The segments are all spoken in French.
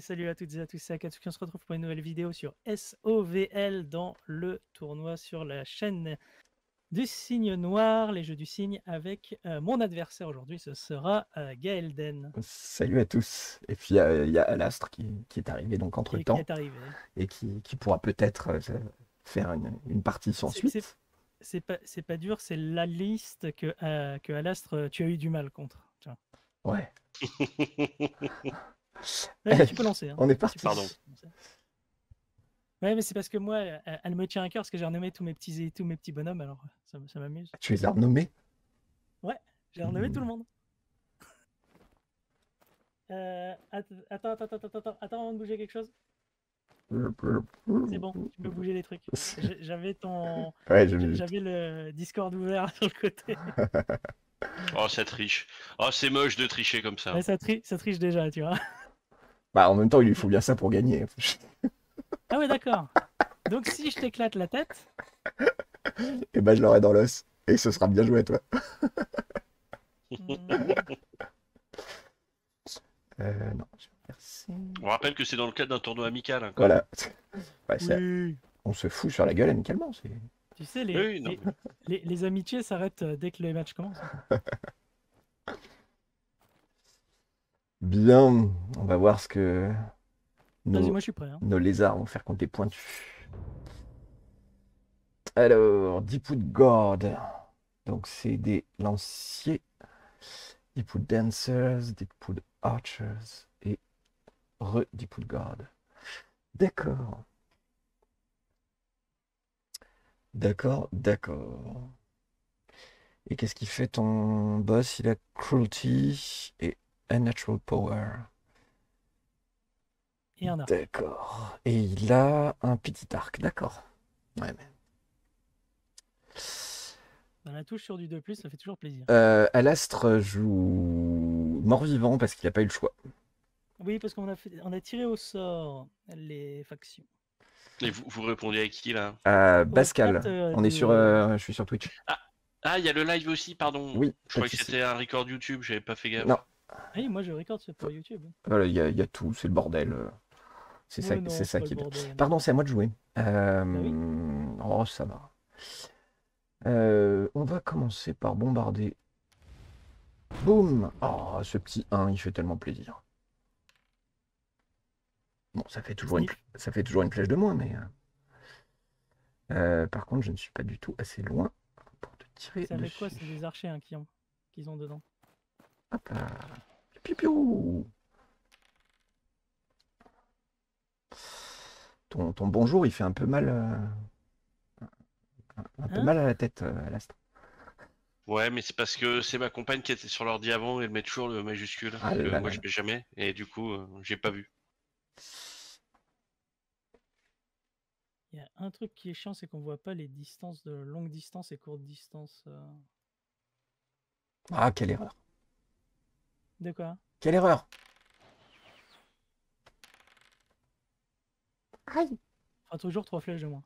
salut à toutes et à tous, c'est Akatsuki, on se retrouve pour une nouvelle vidéo sur SOVL dans le tournoi sur la chaîne du signe noir, les jeux du cygne, avec mon adversaire aujourd'hui, ce sera Gaelden. Salut à tous. Et puis il y a Alastre qui est arrivé donc Et qui entre-temps est arrivé. et qui pourra peut-être faire une partie sans C'est suite. c'est pas dur, c'est la liste que Alastre, tu as eu du mal contre. Tiens. Ouais. Vas-y, tu peux lancer. Hein. On est Tu peux parti. lancer. Ouais, mais c'est parce que moi, elle me tient à cœur parce que j'ai renommé tous mes petits bonhommes, alors ça m'amuse. Tu les as renommés? Ouais, j'ai renommé tout le monde. Attends, avant de bouger quelque chose. C'est bon, tu peux bouger les trucs. J'avais Ouais, j'avais le Discord ouvert sur le côté. Oh, ça triche. Oh, c'est moche de tricher comme ça. Ouais, ça triche déjà, tu vois. Bah, en même temps, il lui faut bien ça pour gagner. Ah ouais, d'accord. Donc si je t'éclate la tête, Et bah, je l'aurai dans l'os. Et ce sera bien joué à toi. Non, je vais faire ça. On rappelle que c'est dans le cadre d'un tournoi amical. Hein, Voilà. Ouais, oui. on se fout sur la gueule amicalement. Tu sais, Oui, non. les amitiés s'arrêtent dès que les matchs commencent. Bien, on va voir ce que Vas-y, moi je suis prêt. Hein. nos lézards vont faire contre des pointus. Alors, Deepwood Guard. Donc, c'est des lanciers. Deepwood Dancers, Deepwood Archers et Deepwood Guard. D'accord. D'accord. Et qu'est-ce qu'il fait ton boss? Il a Cruelty et Unnatural Power. Et un arc. D'accord. Et il a un petit arc. D'accord. Ouais, mais... Dans la touche sur du 2+, ça fait toujours plaisir. Alastre joue mort-vivant parce qu'il n'a pas eu le choix. Oui, parce qu'on a tiré au sort les factions. Et vous répondez à qui là? Pascal, chat, je suis sur Twitch. Ah, il y a le live aussi, pardon. Oui, Je pas de croyais que souci. c'était un record YouTube, j'avais pas fait gaffe. Non, Oui, moi je record pour YouTube. voilà, il y a tout, c'est le bordel. C'est ça, Ouais, non, c'est ça pas qui le est. bordel. Pardon, c'est à moi de jouer. oui. Oh, ça va. On va commencer par bombarder. Boum! Oh, ce petit 1, il fait tellement plaisir. Bon, ça fait toujours une flèche de moins, mais... par contre, je ne suis pas du tout assez loin pour te tirer C'est avec dessus. quoi? C'est des archers hein, qu'ils ont dedans. Hop là. Piou, piou. Ton bonjour, il fait un peu mal, mal à la tête, Alastre. Ouais, mais c'est parce que c'est ma compagne qui était sur l'ordi avant et elle met toujours le majuscule. Ah Que là moi là. je mets jamais et du coup j'ai pas vu. Il y a un truc qui est chiant, c'est qu'on voit pas les distances de longue distance et courte distance. Ah, quelle erreur. De quoi? Quelle erreur. Aïe. Enfin, toujours 3 flèches de moins.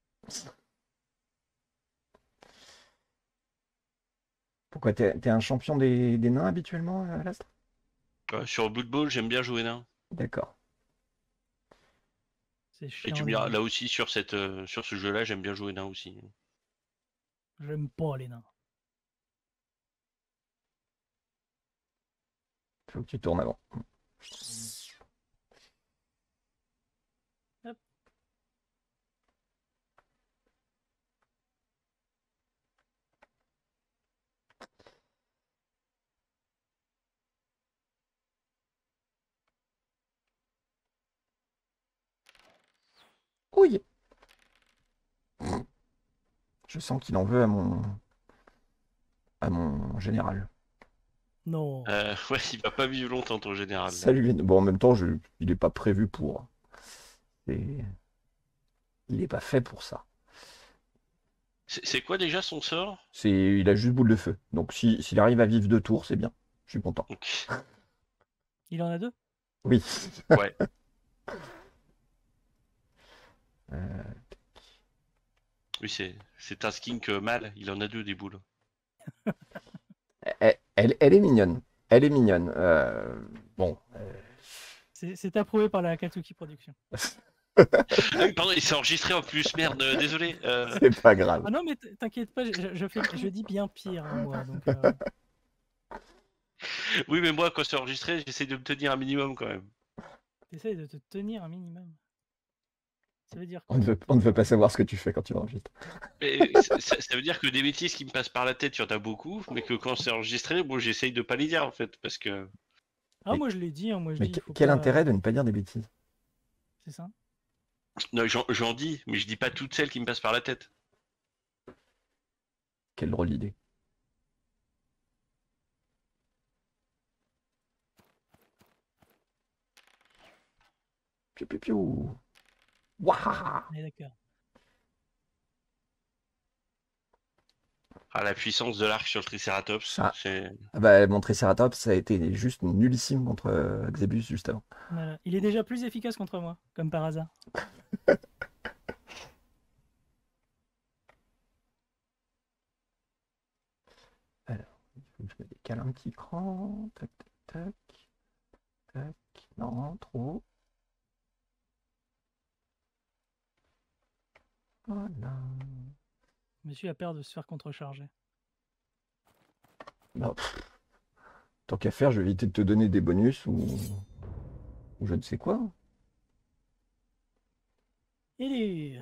Pourquoi t'es un champion des nains habituellement, Alastre? Sur Blood Bowl, j'aime bien jouer nain. D'accord. C'est Et chiant. tu me diras, là aussi sur ce jeu-là, j'aime bien jouer nain aussi. J'aime pas les nains. Faut que tu tournes avant. Hop. Oui. Je sens qu'il en veut à mon général. Non. Ouais, il va pas vivre longtemps ton général. Salut. Bon, en même temps, il n'est pas prévu pour. Il n'est pas fait pour ça. C'est quoi déjà son sort? Il a juste boule de feu. Donc, s'il arrive à vivre 2 tours, c'est bien. Je suis content. Ok. Il en a 2? Oui. Ouais. Oui, c'est un skink mâle, il en a 2 des boules. Elle est mignonne. Elle est mignonne. Bon. C'est approuvé par la Katsuki Production. Ah oui, pardon, il s'est enregistré en plus, merde, désolé. C'est pas grave. Ah non, mais t'inquiète pas, je dis bien pire, hein, moi. Donc, Oui, mais moi, quand c'est enregistré, j'essaie de me tenir un minimum quand même. t'essayes de te tenir un minimum. Ça veut dire On quoi? ne veut pas savoir ce que tu fais quand tu enregistres. Mais ça veut dire que des bêtises qui me passent par la tête, il y en a beaucoup, mais que quand c'est enregistré, bon, j'essaye de pas les dire en fait, parce que. Ah, Mais- moi je l'ai dit, hein, moi je Mais dis, il faut quel pas. intérêt de ne pas dire des bêtises? C'est ça. Non, j'en dis, mais je dis pas toutes celles qui me passent par la tête. Quelle drôle d'idée. Piou piou piou. Waouh. On est d'accord. Ah, la puissance de l'arc sur le Triceratops, Ah. c'est. Ah bah, mon Triceratops, ça a été juste nullissime contre Xebus juste avant. Voilà. Il est déjà plus efficace contre moi, comme par hasard. Alors, il faut que je me décale un petit cran. Tac, tac, tac. Tac. Non, trop. Voilà. Monsieur a peur de se faire contrecharger. Bah, tant qu'à faire, je vais éviter de te donner des bonus ou je ne sais quoi. Et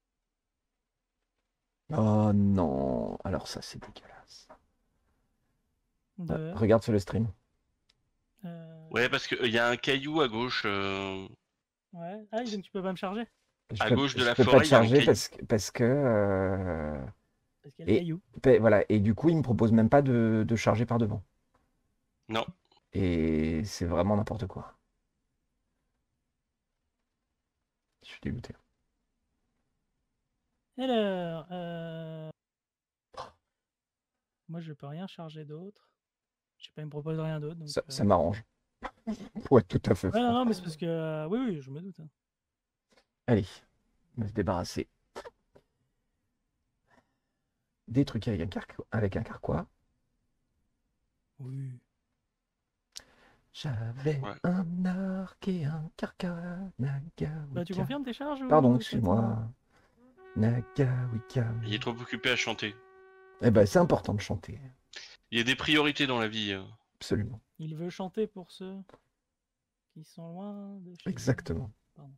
Oh non. Alors ça, c'est dégueulasse. de... Regarde sur le stream. Ouais, parce qu'il y a un caillou à gauche. Ouais. Ah, donc tu peux pas me charger? À gauche de Je la peux pas forêt, te il y a un charger caillou. parce que Parce qu'il y a le et, caillou. voilà. Et du coup, il me propose même pas de charger par devant. Non. Et c'est vraiment n'importe quoi. Je suis dégoûté. Alors, moi je peux rien charger d'autre. Je sais pas, il me propose rien d'autre. Donc, Ça m'arrange. Pour être tout à fait Ouais, non, franc. non, mais c'est parce que. Oui, oui, je me doute. Hein. Allez, on va se débarrasser des trucs avec un carquois. Oui. J'avais Ouais. un arc et un carquois. Bah, tu confirmes tes charges Pardon, ou excuse-moi. Nagawika. Il est trop occupé à chanter. Eh ben, c'est important de chanter. Il y a des priorités dans la vie. Absolument. Il veut chanter pour ceux qui sont loin de chez Exactement. Pardon.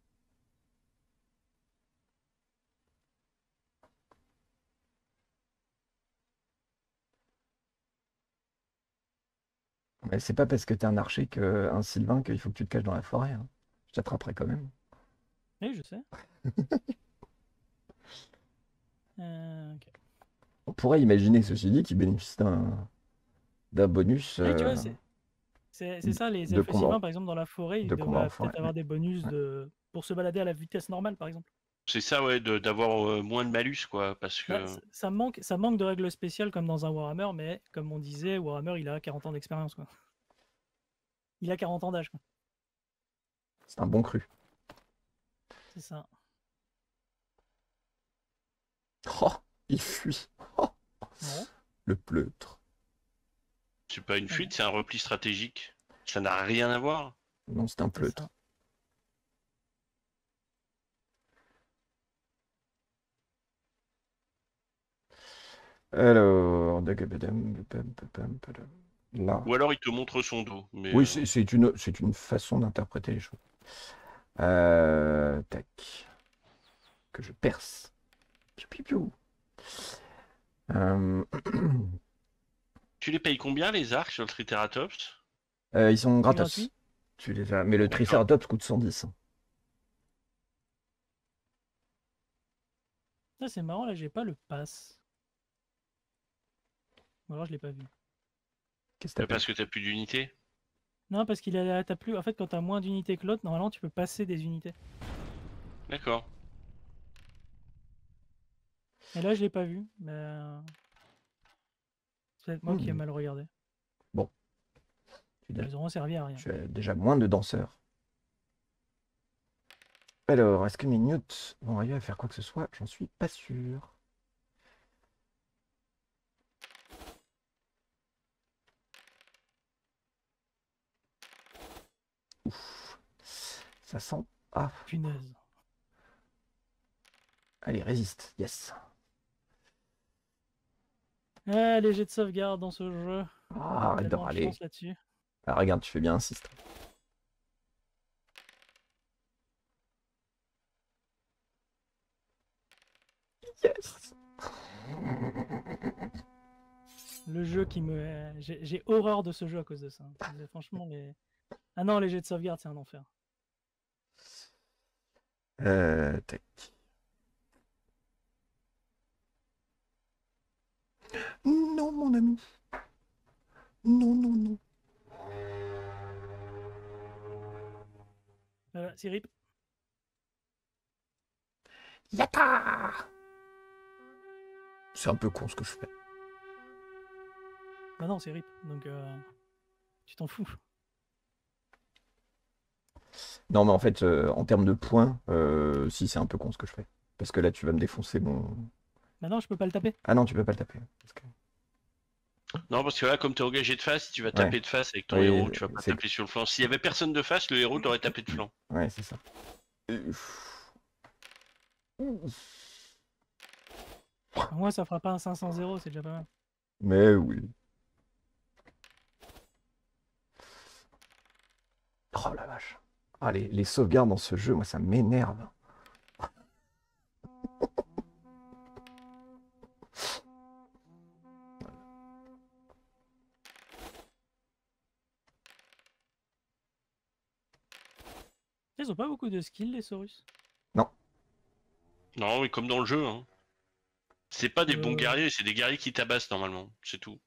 Mais c'est pas parce que t'es un archer un Sylvain qu'il faut que tu te caches dans la forêt. Hein. Je t'attraperai quand même. Oui, je sais. Ok. On pourrait imaginer, ceci dit, qu'il bénéficie d'un bonus Oui, tu vois, c'est ça, les de elfes combat sylvains, par exemple, dans la forêt, ils de combat en devraient forêt. peut-être avoir des bonus pour se balader à la vitesse normale, par exemple. C'est ça, ouais, d'avoir moins de malus, quoi, parce Bah, que. ça manque de règles spéciales comme dans un Warhammer, mais comme on disait, Warhammer, il a 40 ans d'expérience, quoi. Il a 40 ans d'âge, quoi. C'est un bon cru. C'est ça. Oh, il fuit. Oh, Non. le pleutre. C'est pas une fuite, c'est un repli stratégique. Ça n'a rien à voir. Non, c'est un C'est pleutre. ça. Alors, là. Ou alors il te montre son dos. Mais Oui, c'est une façon d'interpréter les choses. Tac. Que je perce. Piou, piou, piou. Tu les payes combien les arcs sur le Triceratops? Ils sont C'est gratos. gratuit. Tu les as. Mais le D'accord. Triceratops coûte 110. Hein. Ça, c'est marrant, là, j'ai pas le pass. Ou alors, je l'ai pas vu. Qu'est-ce que t'as Parce que t'as plus d'unités. Non, parce t'as plus. En fait, quand t'as moins d'unités que l'autre, normalement, tu peux passer des unités. D'accord. Et là, je l'ai pas vu. Mais... C'est peut-être moi qui ai mal regardé. Bon. Ils auront servi à rien. Tu as déjà moins de danseurs. Alors, est-ce que mes newts vont arriver à faire quoi que ce soit? J'en suis pas sûr. Ouf. Ça sent. Ah, Punaise. allez, résiste. Yes. Ah, les jets de sauvegarde dans ce jeu. Ah, arrête de Tellement de râler. chance là-dessus. Ah, regarde, tu fais bien insiste. Yes. Le jeu qui me. J'ai horreur de ce jeu à cause de ça. Franchement, les. Ah non, les jets de sauvegarde, c'est un enfer. Tac. Non, mon ami. Non, non, non. Voilà, c'est rip. Yata. C'est un peu con ce que je fais. Bah non, c'est rip. Donc, tu t'en fous. Non, mais en fait, en termes de points, si c'est un peu con ce que je fais. Parce que là, tu vas me défoncer mon. Bah non, je peux pas le taper. Ah non, tu peux pas le taper. Parce que... Non, parce que là, comme t'es engagé de face, si tu vas taper de face avec ton Oui, héros, tu vas pas c'est- taper sur le flanc. S'il y avait personne de face, le héros t'aurait tapé de flanc. Ouais, c'est ça. Moi, ça fera pas un 500-0, c'est déjà pas mal. Mais oui. Oh la vache. Ah, les sauvegardes dans ce jeu, moi, ça m'énerve. Ils ont pas beaucoup de skills, les Saurus. Non, mais comme dans le jeu, hein. C'est pas des bons Euh. guerriers, c'est des guerriers qui tabassent normalement, c'est tout.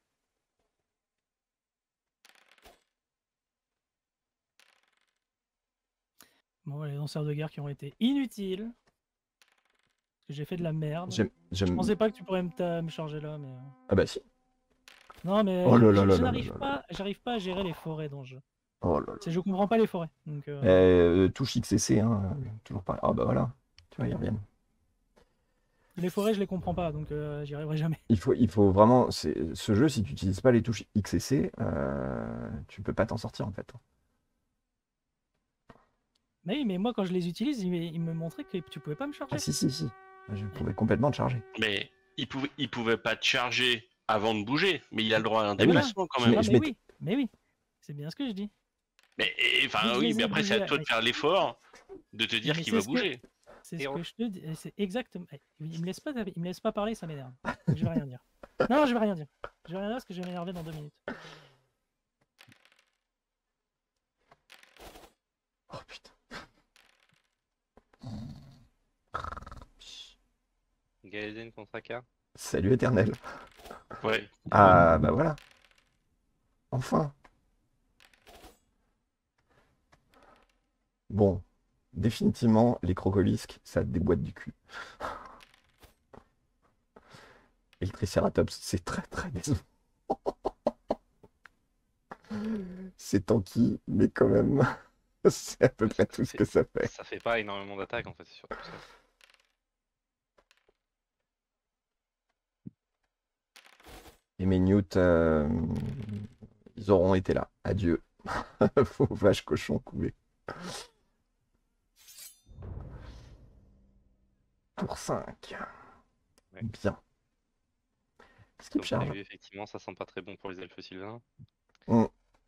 Bon, les lanceurs de guerre qui ont été inutiles. Parce que j'ai fait de la merde. Je pensais pas que tu pourrais me charger là, mais. Ah bah si. Non, mais Oh là là là je là n'arrive là là. pas, j'arrive pas à gérer les forêts dans le jeu. Oh là là. Je comprends pas les forêts. Donc, Touche XCC, hein. Toujours pas. Ah bah voilà. Tu vois, ils reviennent. les forêts, je les comprends pas, donc j'y arriverai jamais. Il faut vraiment. Ce jeu, si tu n'utilises pas les touches X et C, tu peux pas t'en sortir en fait. Mais oui, mais moi, quand je les utilise, il me montrait que tu pouvais pas me charger. Ah si, si, si. Je pouvais complètement te charger. Mais il pouvait pas te charger avant de bouger, mais il a le droit à un Ah oui. déplacement quand même. Ah, je mais m'étais- oui, mais oui. C'est bien ce que je dis. Mais Dès enfin que oui, je mais les ai après c'est à bougés, toi de faire l'effort de te dire Mais qu'il c'est va ce que- bouger. C'est ce Et on- que je te dis. C'est exactement. Il me laisse pas, il me laisse pas parler, ça m'énerve. Donc, je vais rien dire. Non, je vais rien dire. Je vais rien dire parce que je vais m'énerver dans 2 minutes. Oh putain. Gaiden contre AK. Salut éternel. Ouais. Ah bah voilà. Enfin. Bon. Définitivement, les crocolisques, ça déboîte du cul. Et le Triceratops, c'est très très décevant. C'est tanky, mais quand même, c'est à peu près tout ce que ça fait. Ça fait pas énormément d'attaques en fait, c'est surtout ça. Et mes Newt, ils auront été là. Adieu. Faux vache cochon coulé. Tour 5. Ouais. Bien. Skip Comme charge. prévu, effectivement, ça sent pas très bon pour les elfes sylvains. Mm.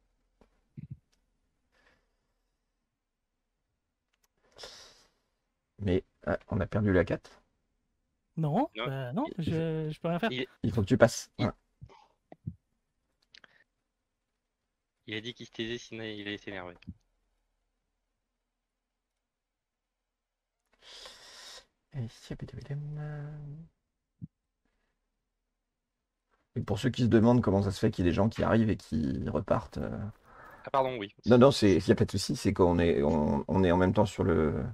Mais on a perdu la 4. Non, Non. bah non, je peux rien faire. Il faut que tu passes. Il- Voilà. Il a dit qu'il se taisait sinon il allait s'énerver. Et pour ceux qui se demandent comment ça se fait qu'il y ait des gens qui arrivent et qui repartent. Ah pardon, oui. Non, non, il n'y a pas de souci, c'est qu'on est, on est en même temps sur le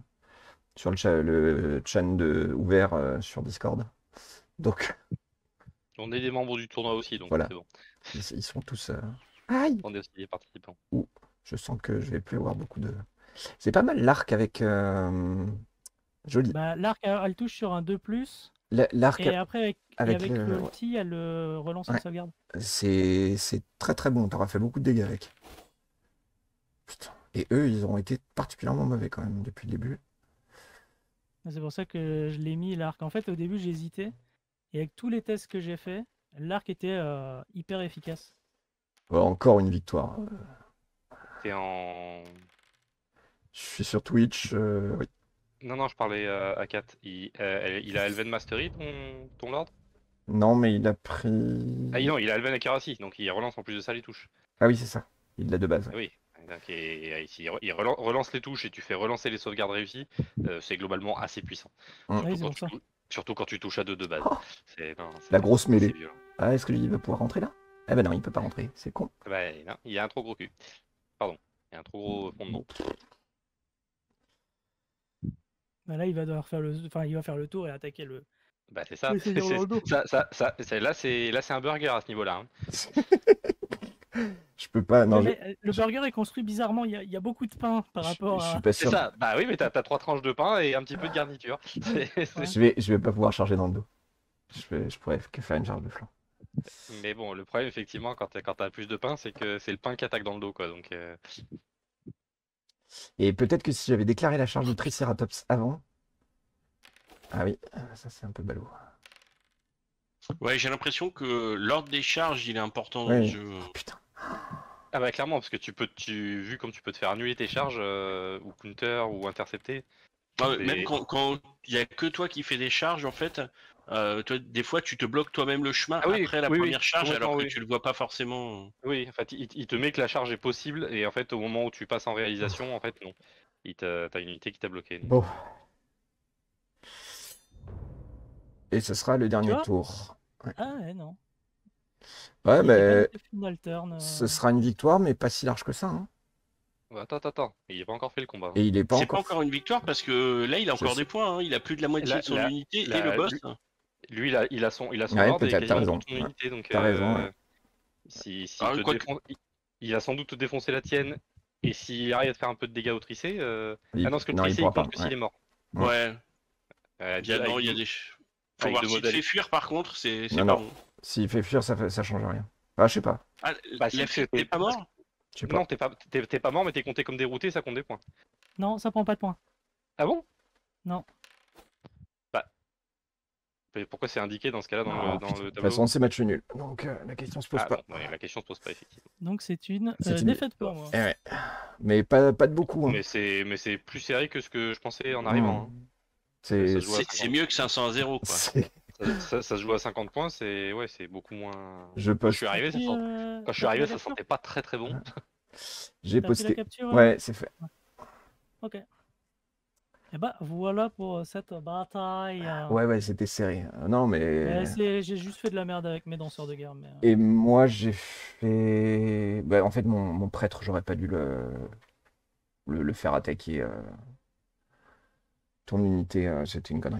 chan ouvert sur Discord. Donc, On est des membres du tournoi aussi, donc Voilà. c'est bon. ils sont tous. Aïe! On est aussi des participants. Je sens que je vais plus avoir beaucoup de. C'est pas mal l'arc avec. Joli. Bah, l'arc, elle touche sur un 2+, L'arc, et après, avec avec le le- ulti, elle relance une Ouais. sauvegarde. c'est très très bon. T'auras fait beaucoup de dégâts avec. Putain. Et eux, ils ont été particulièrement mauvais quand même depuis le début. C'est pour ça que je l'ai mis l'arc. En fait, au début, j'hésitais. Et avec tous les tests que j'ai fait, l'arc était hyper efficace. Encore une victoire. T'es en. Je suis sur Twitch. Oui. Non, je parlais à Kat. Il a Elven Mastery, ton Lord? Non, mais il a pris. Ah non, il a Elven Accuracy, donc il relance en plus de ça les touches. Ah oui, c'est ça. Il l'a de base. Ah oui. Donc, s'il relance les touches et tu fais relancer les sauvegardes réussies, c'est globalement assez puissant. Mm. Oui, c'est pour ça. Surtout quand tu touches à 2 de base. Oh, Non, la grosse mêlée. c'est violent. Ah, est-ce que lui, il va pouvoir rentrer là? Eh ben non, il peut pas rentrer. C'est con. Bah, non, il y a un trop gros cul. Pardon. Il y a un trop gros fondement. Bah là, il va devoir faire il va faire le tour et attaquer le. Bah c'est ça. Le seigneur dans le dos. Là c'est un burger à ce niveau-là. Hein. Je peux pas. Non, Ouais, mais, le burger est construit bizarrement. Il y a beaucoup de pain par rapport je à. suis pas C'est sûr. ça. Bah oui, mais t'as 3 tranches de pain et un petit peu de garniture. Je vais pas pouvoir charger dans le dos. Je pourrais que faire une charge de flanc. Mais bon, le problème effectivement quand t'as plus de pain, c'est que c'est le pain qui attaque dans le dos quoi. Donc Et peut-être que si j'avais déclaré la charge de Triceratops avant. Ah oui, ça c'est un peu ballot. Ouais, j'ai l'impression que l'ordre des charges, il est important dans Oui. le jeu. Oh, putain. ah bah clairement parce que vu comme tu peux te faire annuler tes charges ou counter ou intercepter. Ouais, c'est- même quand il y a que toi qui fais des charges, en fait, toi, des fois, tu te bloques toi-même le chemin Ah oui, après la oui, première charge, alors que complètement, oui. tu le vois pas forcément. Oui, en fait, il te met que la charge est possible et en fait au moment où tu passes en réalisation, en fait non. T'as une unité qui t'a bloqué. donc. Bon. Et ce sera le dernier vois tour. Ouais, Ah ouais, non. ouais Il y a mais pas de final turn. ce sera une victoire, mais pas si large que ça. Hein. Ouais, attends, il a pas encore fait le combat. hein. Et il est pas C'est pas encore. encore une victoire parce que là, il a Je encore sais. des points. Hein. Il a plus de la moitié La- de son la- unité et la- le boss. Lui, il a son Ouais, ordre et peut-être, t'as quasiment raison. toute son Ouais. unité, donc T'as raison, ouais. si Ah, te quoi défonce- il a sans doute défoncé la tienne et s'il arrive à te faire un peu de dégâts au tricé, Il- ah non, parce que le non, il tricé il pourra compte pas, que s'il est mort. Ouais. Avec Il y a, non, deux- il y a des. Faut avec voir deux s'il te fait modalités. fuir, par contre, c'est Non, pas non. bon. S'il fait fuir, ça change rien. Ah, je sais pas. Ah, Bah, si, t'es pas mort? Je sais pas. Non, t'es pas mort, mais t'es compté comme dérouté, ça compte des points. Non, ça prend pas de points. Ah bon? Non. Mais pourquoi c'est indiqué dans ce cas-là dans Ah, le putain. De tableau? toute façon, c'est match nul. Donc la question se pose Ah pas. bon, ouais, la question se pose pas effectivement. Donc c'est une C'est une défaite victoire. pour moi. Eh ouais. Mais pas de beaucoup. Hein. Mais c'est plus serré que ce que je pensais en arrivant. hein. C'est Ça se joue à C'est mieux que 500 à 0, quoi. c'est- Ça se joue à 50 points, c'est beaucoup moins. Je Quand je poste. suis arrivé, Puis, quand je suis arrivé, ça sentait pas très très bon. J'ai T'as fait la posté. capture Ouais, c'est fait. Ok. Et bah voilà pour cette bataille. Ouais, c'était serré. Non, mais. J'ai juste fait de la merde avec mes danseurs de guerre. Mais, Et moi, j'ai fait. Bah, en fait, mon prêtre, j'aurais pas dû le faire attaquer. Ton unité, c'était une connerie.